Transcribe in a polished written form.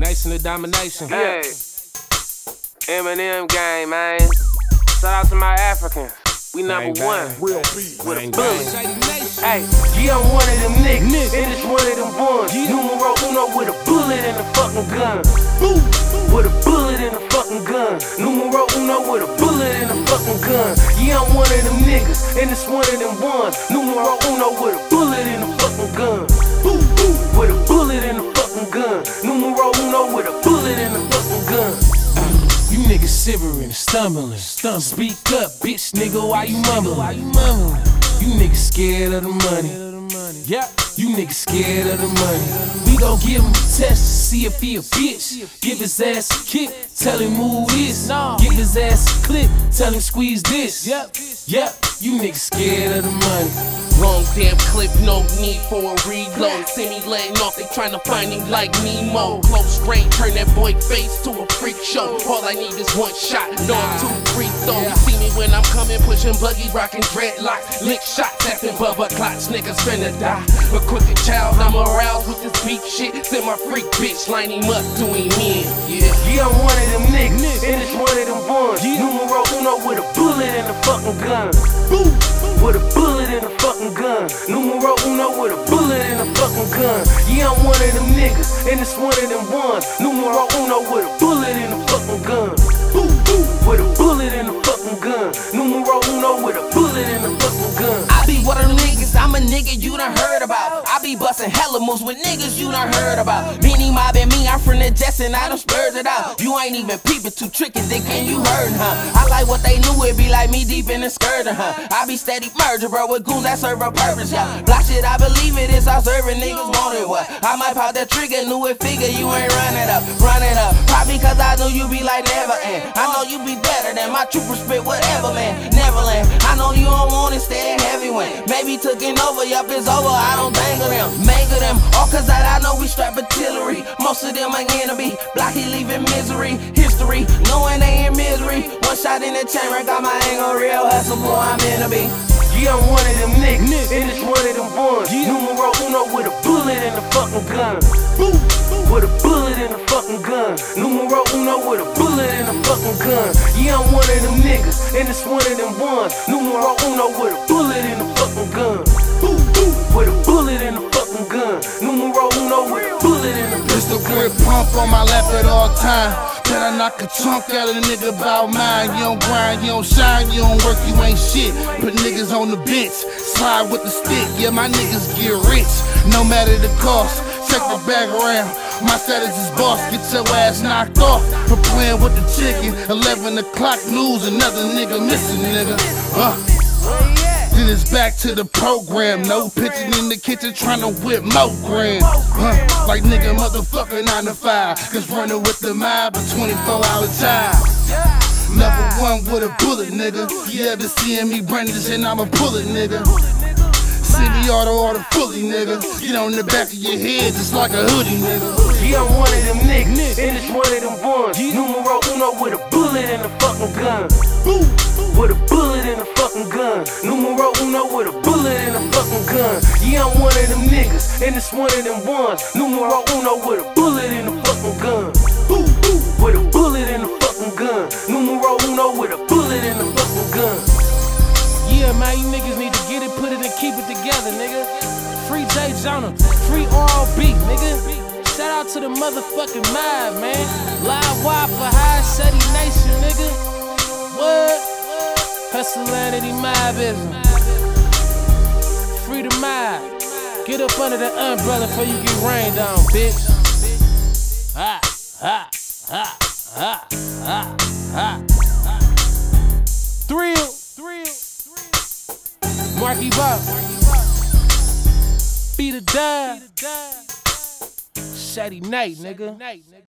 Nation of domination. Hey, Eminem gang, man. Shout out to my Africans. We number one. Real beat. With a Bang, bullet. bang. Hey, yeah, I'm one of them niggas. And it's one of them ones. Numero uno with a bullet in the fucking gun. Boom. With a bullet in the fucking gun. Numero uno with a bullet in the fucking gun. Yeah, I'm one of them niggas. And it's one of them ones. Numero uno with a bullet in the fucking gun. Boom. Boom. With a bullet in the fucking gun. Numero uno with a bullet in the fucking gun. You niggas shivering, stumbling. Speak up, bitch, nigga, why you mumbling? You niggas scared of the money. Yeah, you niggas scared of the money. We gon' give him a test to see if he a bitch. Give his ass a kick, tell him move this. Give his ass a clip, tell him squeeze this. Yep, you niggas scared of the money. Wrong damn clip, no need for a reload. See me laying off, they tryna find him like Nemo. Close range, turn that boy face to a freak show. All I need is one shot, no I'm too free throw. You see me when I'm coming, pushing buggy, rocking dreadlocks. Lick shots, tapping bubba clots, niggas finna die. A crooked child, I'm aroused with this beat shit. Send my freak bitch, line him up, do him in. Yeah, I'm one of them niggas, and it's one of them ones. Numero uno with a bullet in the fucking gun. Boom. With a bullet in the fucking gun. Numero uno with a bullet in the fucking gun. Yeah, I'm one of them niggas, and it's one of them ones. Numero uno with a bullet in the fucking gun. Boom. Boom. With a bullet in the fucking gun. Numero uno with a bullet in the fucking gun. I be one of them niggas, I'm a nigga you done heard about. I be bustin' hella moves with niggas you done heard about. Beanie Mob and me, I'm from the Jets and I done spurred it out. You ain't even peeping, too tricky, thinking you heard, huh? I like what they knew, it be like me deep in the skirt, huh? I be steady merging, bro, with goons that serve a purpose, yeah. Block shit, I believe it is, I serving niggas want it, what? I might pop that trigger, knew it figure, you ain't run it up. Probably cause I knew you be like never end. I know you be better than my trooper spit, whatever, man. Neverland, I know you don't want it, stay heavy when. Maybe taking over, yup, it's over, I don't dangle them. Mangle them, all cause that I know we strap artillery. Most of them ain't enemy, blocky leaving misery. History, knowing they in misery. One shot in the chamber, got my angle real hustle, boy, I'm in a beat. Yeah, I'm one of them niggas, and it's one of them ones. Numero uno with a bullet in the fucking gun. Boom. With a bullet in the fucking gun. Numero uno with a bullet in the fucking gun. Yeah, I'm one of them niggas, and it's one of them ones. Numero uno with a bullet in the fucking gun. Boom. Boom. With a bullet in the fucking gun. Numero uno with a bullet in the Pistol fucking grip gun. pump on my lap at all time. Better knock a chunk out of the nigga about mine. You don't grind, you don't shine, you don't work, you ain't shit. Put niggas on the bench, slide with the stick. Yeah, my niggas get rich, no matter the cost. Check the background, my status is boss. Get your ass knocked off for playing with the chicken. 11 o'clock news, another nigga missing, nigga. Then it's back to the program. No pitching in the kitchen trying to whip more grand. Like nigga motherfucker 9 to 5. Cause running with the mob a 24-hour time. Number one with a bullet, nigga. You ever seeing me brandish and I'ma pull it, nigga. Semi-auto fully, nigga. Get on the back of your head just like a hoodie, nigga. Yeah, I'm one of them niggas, and it's one of them ones. Numero uno with a bullet in the fucking gun. Boom. With a bullet in the fucking gun. Numero uno with a bullet in the fucking gun. Yeah, I'm one of them niggas, and it's one of them ones. Numero uno with a bullet in the fucking gun. Boom. Boom. With a bullet in the fucking gun. Numero uno with a bullet in the fucking gun. Yeah, man, you niggas need to get it, put it, and keep it together, nigga. Free J Jonah, free R&B, nigga. Shout out to the motherfucking mob, man. Live wire for High City Nation, nigga. What? Hustleanity mobism. Free the mob. Get up under the umbrella before you get rained on, bitch. Ha, ha, ha, ha, ha, ha. Thrill. Marky Bob. Beat a dime. Shady night, nigga.